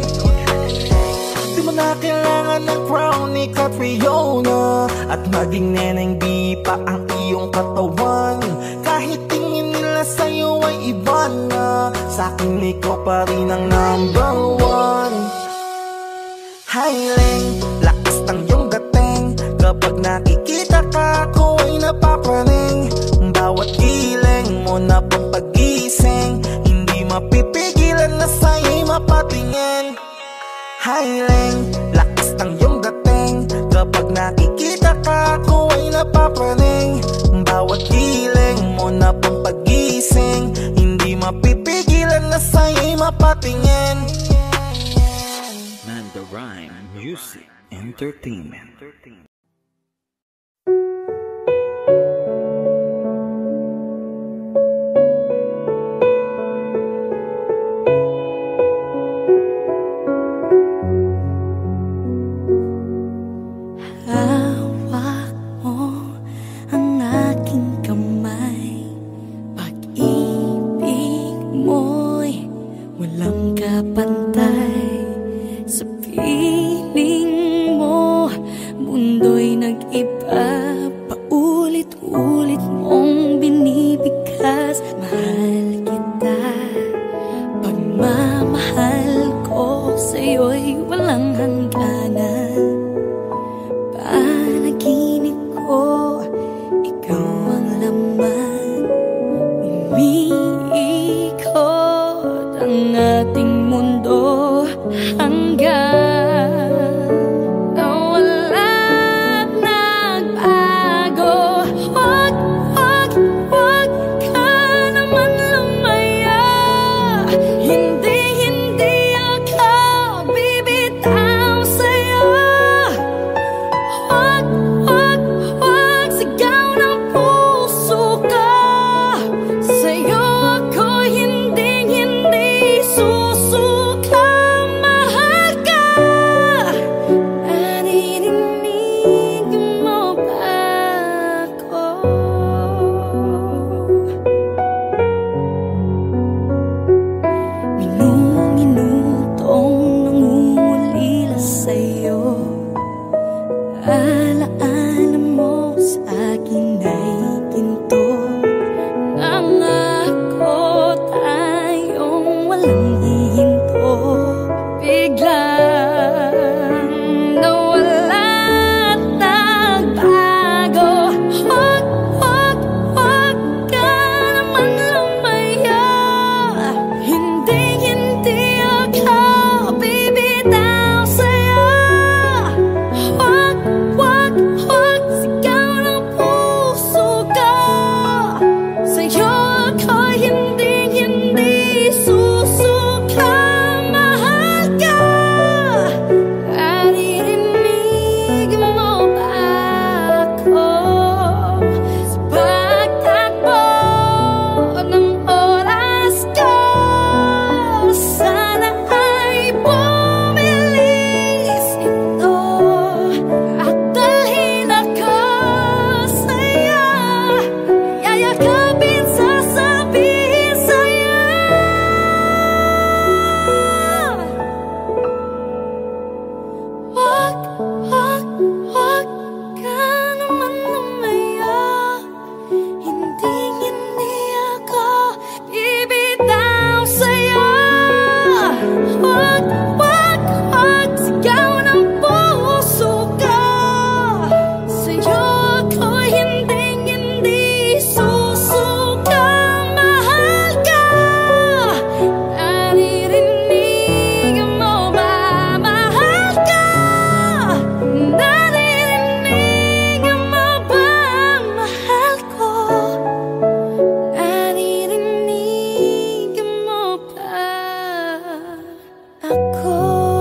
Di mo na kailangan ng crown ni Catriona, at maging neneng di pa ang iyong katawan. Kahit tingin nila sa'yo ay iba na, sa'kin ikaw pa rin ang number one. Highling, lakas ng iyong dating. Kapag nakikita ka, ako ay napapraning. Bawat iling mo na pang pag-gising, hindi mapipigilan na sa'yo'y mapatingin. Highling, lakas ng iyong dating. Kapag nakikita ka, ako ay napapraning. Bawat iling mo na pang pag-gising, hindi mapipigilan na sa'yo'y mapatingin. Manda Rhyme Music Entertainment. Pantay sa piling mo, ka, paulit-ulit mong binibigkas. Mahal kita, pagmamahal ko sa'yo'y walang hangganan. Panaginip ko, ikaw ang laman. Umiikot ang ating mundo hanggang nawala't nagbago. Wag, wag, wag ka naman lumaya. Hindi, hindi ako bibitaw sa'yo. Wag, wag, wag, sigaw ng puso ka. Sa'yo ako hindi, hindi susuka. Mahal ka, naririnig mo ba ako? Minum-minutong nangungulila sa'yo. Alaala mo sa akin ay ginto. Nangako tayong walang hihinto. Biglang nawala't nagbago. Wag, wag, wag ka naman lumaya. Hindi, hindi ako bibitaw sa'yo. Wag, wag, wag, sigaw ng puso ka. Sa'yo ako hindi, hindi susuka. Mahal ka, naririnig mo ba ako? Sa pagtakbo ng oras ko, sana ay bumilis ito at dalhin ako sa'yo. Yayakapin, sasabihin sa'yo. Wag, wag, wag ka naman lumaya. Hindi, hindi ako bibitaw sa'yo. Wag, wag, wag, sigaw ng puso ka. Sa'yo ako hindi, hindi susuka. Mahal ka, naririnig mo ba? Mahal ka, naririnig mo ba? Mahal ko, naririnig mo ba ako?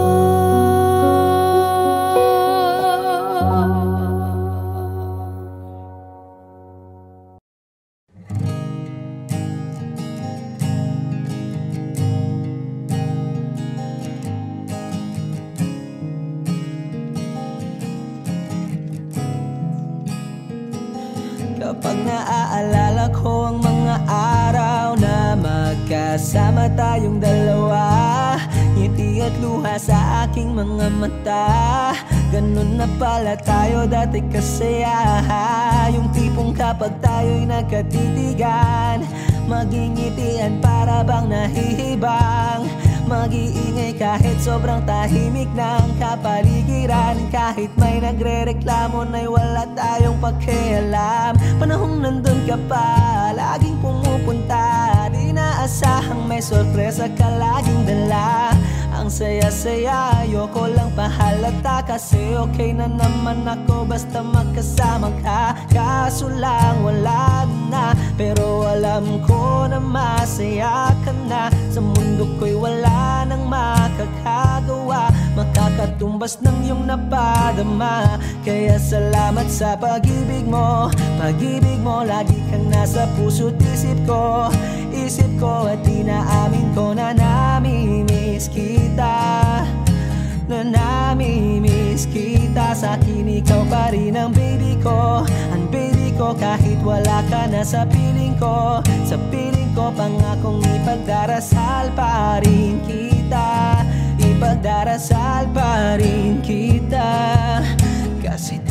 Kapag naaalala ko ang mga araw na magkasama tayong dalawa, ngiti at luha sa aking mga mata. Ganun na pala tayo dati kasaya. Yung tipong kapag tayo'y nagkatitigan, magingitian para bang nahihibang. Mag-iingay kahit sobrang tahimik ng kapaligiran. Kahit may nagre-reklamo na'y wala tayong pakialam. Panahong nandun ka pa, laging pumupunta. Di naasahang may sorpresa ka laging dala. Ang saya-saya, ayoko lang pahalata. Kasi okay na naman ako basta magkasama ka. Kaso lang wala na, pero alam ko na masaya ka na. Sa mundo ko'y wala nang makakagawa, makakatumbas ng iyong napadama. Kaya salamat sa pag-ibig mo. Pag-ibig mo, lagi kang nasa puso't isip ko. Isip ko at inaamin ko na namimiss kita. Na namimiss kita. Sa akin ikaw pa rin ang baby ko. Ang baby ko kahit wala ka na sa piling ko. Sa piling ko pangakong ipagdarasal pa rin kita. Ipagdarasal pa rin kita. Kasi di ko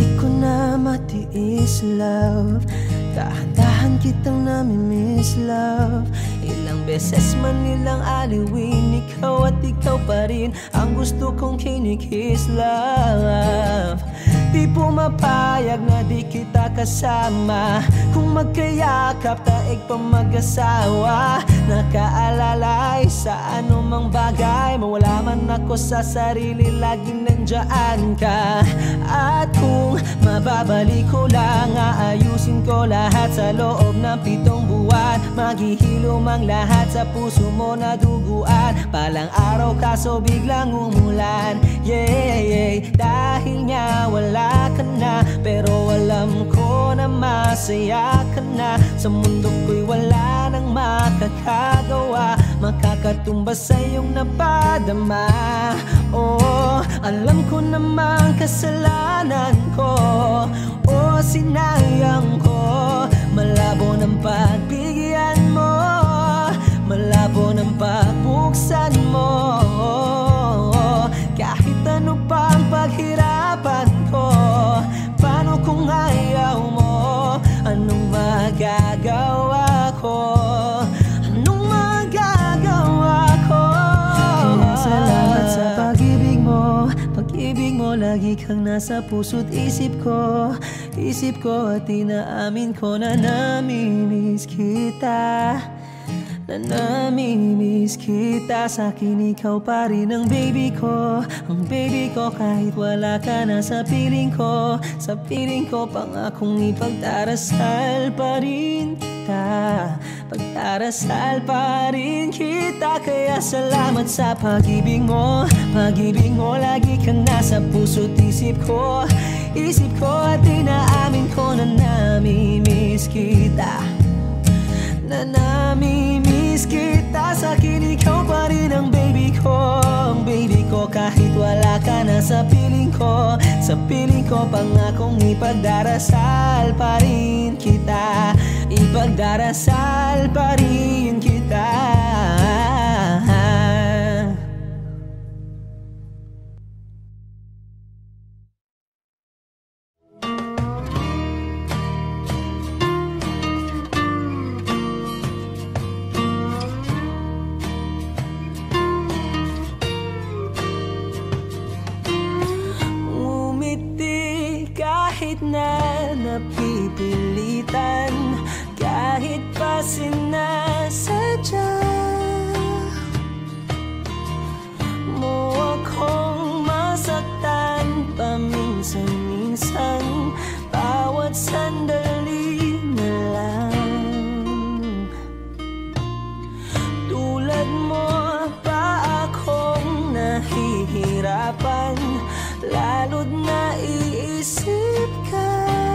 na matiis, love. Dahan-dahan kitang namimiss, love. Ilang beses man nilang aliwin, ikaw at ikaw pa rin ang gusto kong kinikiss, love. Di pumapayag na di kita kasama, kung magkayakap taig pa mag-asawa. Nakaalalay sa anumang bagay, mawala man ako sa sarili, laging nandiyan ka. At kung mababalik ko lang, aayusin ko lahat sa loob ng pitong buwan. Maghihilom ang lahat sa puso mo na duguan. Palang araw kaso biglang umulan, yeah, yeah. Dahil nga wala ka na, pero alam ko na masaya ka na. Sa mundo ko'y wala nang makakagawa, makakatumbas sa iyong napadama. Oh, alam ko namang kasalanan ko, oh, sinayang ko. Malabo ng pagbigyan mo, malabo ng pagbuksan mo. Kahit ano pang paghirapan ko, paano kung ayaw mo? Anong magagawa ko? Anong magagawa ko? Kaya salamat sa pag-ibig mo. Pag-ibig mo, lagi kang nasa puso't isip ko. Isip ko at inaamin ko na namimiss kita, na namimiss kita. Sa'kin ikaw pa rin ang baby ko, ang baby ko kahit wala ka na sa piling ko. Sa piling ko pangakong ipagdarasal pa rin kita, pagdarasal pa rin kita. Kaya salamat sa pag-ibig mo. Pag-ibig mo, lagi kang nasa puso't isip ko. Isip ko at inaamin ko na namimiss kita, na namimiss kita. Sa'kin ikaw pa rin ang baby ko, ang baby ko kahit wala ka na sa piling ko. Sa piling ko pangakong ipagdarasal pa rin kita, ipagdarasal pa rin kita. Na napipilitan, kahit pa sinasadya mo akong masaktan paminsan-minsan. Bawat sandali na lang, tulad mo pa akong nahihirapan, lalo't naiisip ka.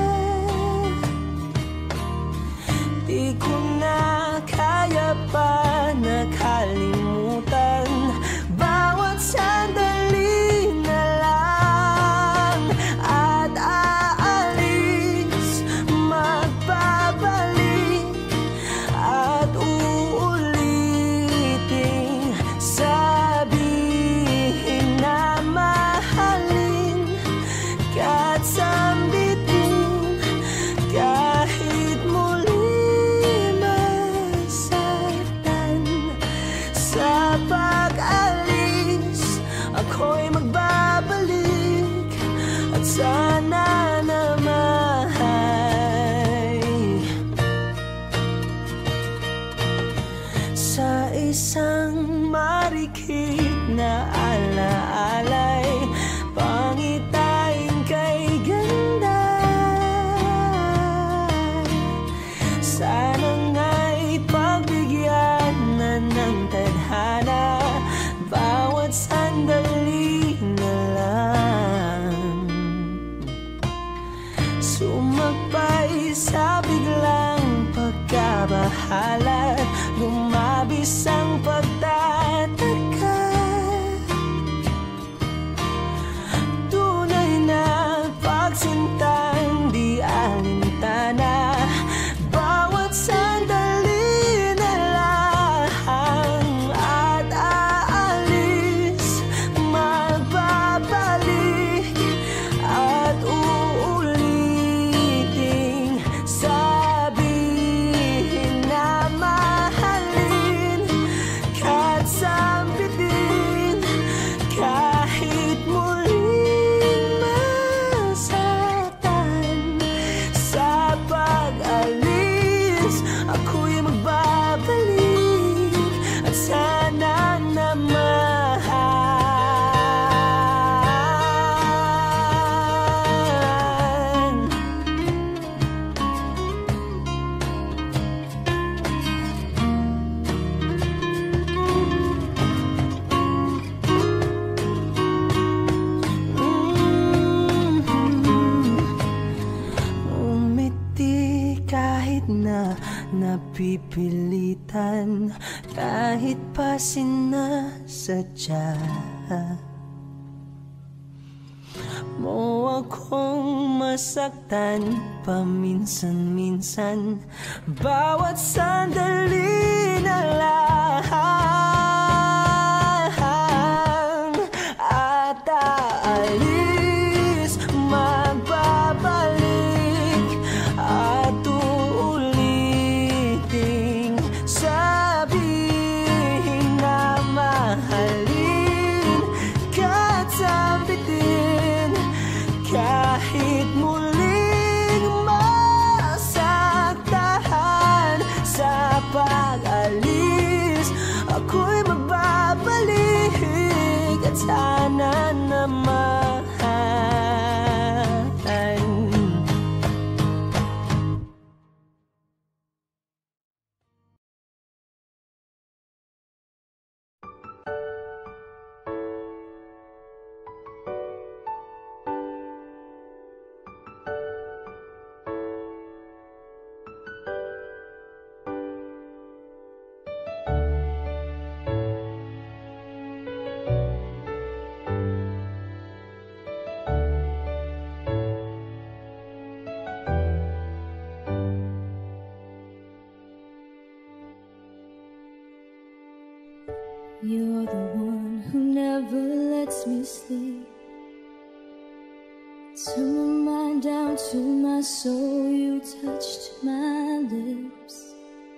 Di ko na kaya pa nakalimutan, bawat sandali na lang. At aalis, magbabalik, at uulitin, sabihin na mahalin ka't sambitin, kahit muli masaktan. Sa pag-alis, ako'y magbabalik, at sana naman sa isang marikit na alaalay, pangitain kay ganda. Sana nga'y pagbigyan na ng tadhana, bawat sandali na lang. Sumakbay sa biglang pagkabahala, lumabis ang pagtataka. Tunay na pagsintang di alintana, bawat sandali na lang. At aalis, magbabalik, at uulit napipilitan kahit pa sinasadya mo akong masaktan paminsan-minsan. Bawat sandali na lang at aalis, magbabalik at uuliting sabihin na mahalin ka't sambitin kahit muling masaktan. Sa pag-alis ako'y magbabalik at sana naman You're the one who never lets me sleep. Turn my mind down to my soul, you touched my lips.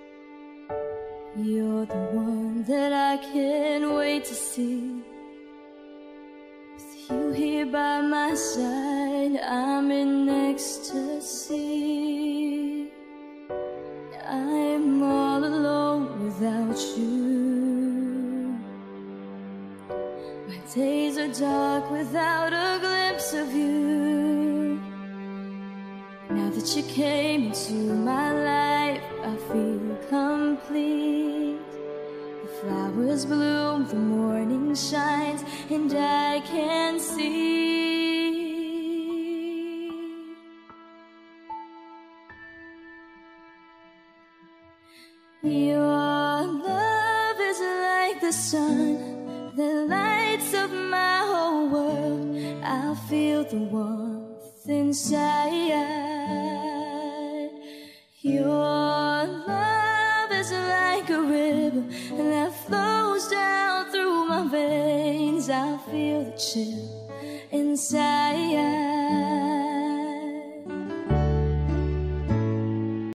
You're the one that I can't wait to see. With you here by my side, I'm in ecstasy. I'm all alone without you. My days are dark without a glimpse of you. Now that you came into my life, I feel complete. The flowers bloom, the morning shines, and I can see. Your love is like the sun that lights up my whole world. I feel the warmth inside. Your love is like a river that flows down through my veins. I feel the chill inside.